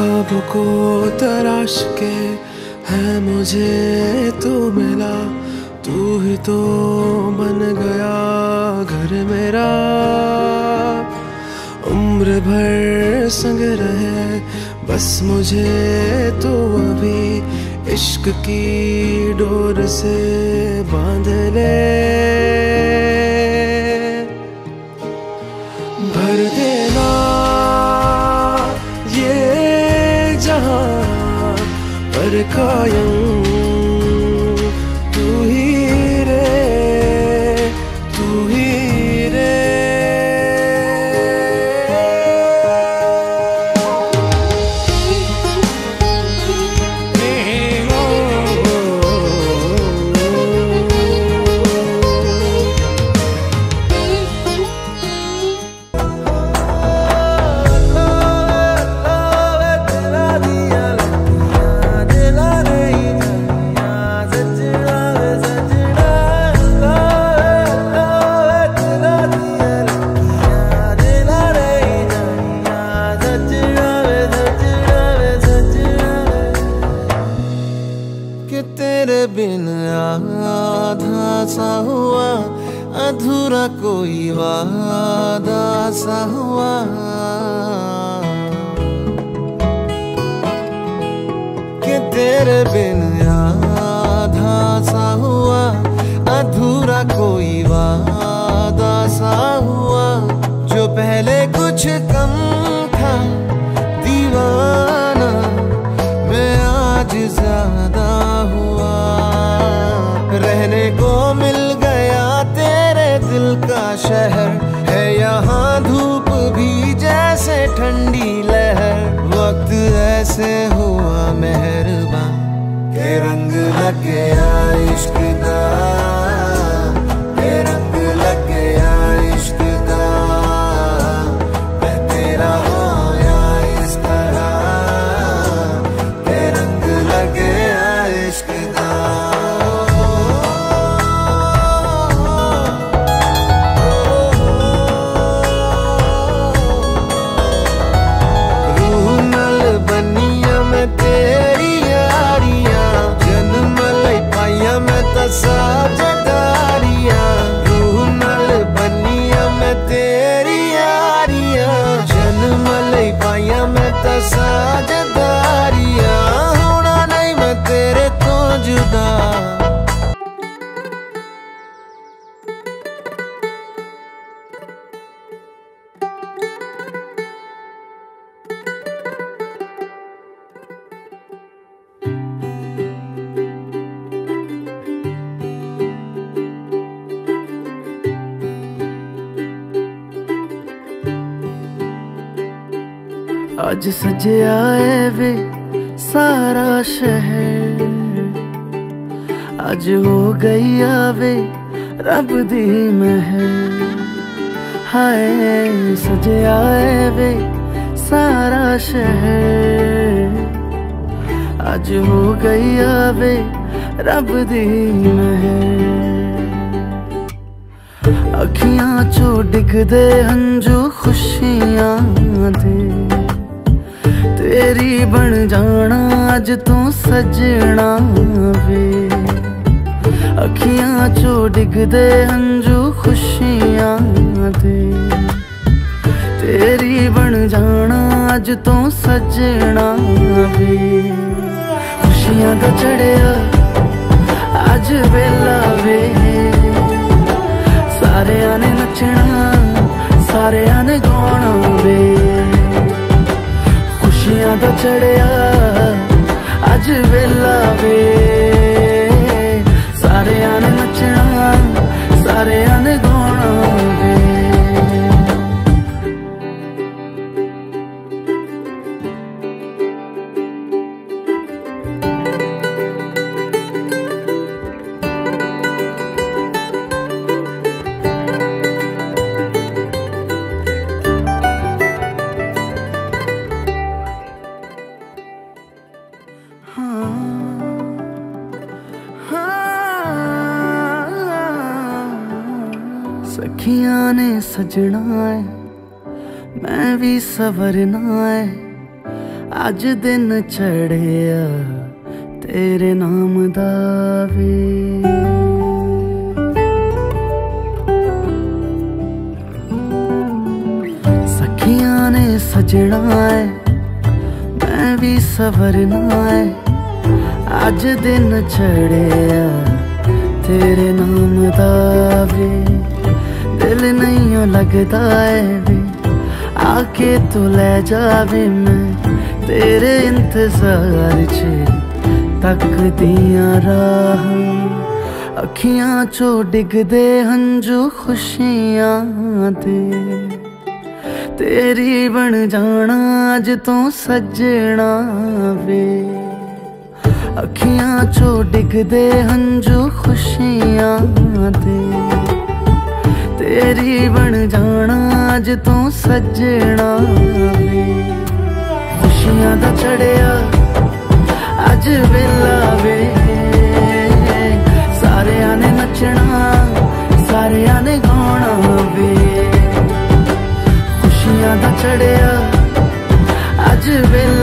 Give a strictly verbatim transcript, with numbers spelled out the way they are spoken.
ख्वाबों को तराश के है मुझे तू मिला, तू ही तो बन गया घर मेरा। उम्र भर संग रहे बस मुझे तू अभी इश्क की डोर से बांध ले। भर देना ये जहां पर कायम तू ही रे, तू ही रे। तेरे बिन आधा सा हुआ, अधूरा कोई वादा सा हुआ। कि तेरे बिन आधा सा हुआ, अधूरा कोई वादा सा हुआ। जो पहले कुछ कम था दीवाना, मैं आज ज्यादा हुआ। रहने को मिल गया तेरे दिल का शहर, है यहाँ धूप भी जैसे ठंडी लहर। वक्त ऐसे हुआ मेहरबान के रंग लग गया इश्क का, के रंग लग गया इश्क का। मैं तेरा होया इस तरह, के रंग लग गया इश्क का। साझेदारियां रूह नाल बनिया मैं तेरी यारियां, जन्म लई पाइया मैं तां साझेदारियां। होना नहीं मैं तेरे तो जुदा। आज सजया है वे सारा शहर, आज हो गई आवे रब दी महर। हाय सजया है वे सारा शहर, आज हो गई आवे रब दी महर। अखियां चो डिगदे हंजू खुशियां दे, तेरी बन जाना अज तू सजना वे। अखियां चो डिगदे हंजू खुशियां दे, तेरी बन जाना अज तू सजना वे। खुशियां दा चढ़िया अज वेला वे, सारेयां ने नचना सारेयां ने गाना वे। खुशियां दा चढ़िया अज वेला वे, सारेयां ने नचना सारेयां ने गाना वे। सखियां ने सजना है मैं भी सवरना है, अज दिन चढ़िया तेरे नाम दा वे। सखियां ने सजना है मैं भी सवरना है, अज दिन चढ़िया तेरे नाम दा वे। दिल नहीं लगता है वे, आके तू ले जावे, मैं तेरे इंतजार च तक दिया राह। अखियां चो डिगदे हंजू खुशियां दे, तेरी बन जाना अज तो सजना वे। अखियां चो डिगदे हंजू खुशियां दे, तेरी बन जाना अज तो सजना वे। खुशियां दा चढ़िया अज वेला वे, सारिया ने नचना सारिया ने गाना वे। खुशियां दा चढ़िया अज वेला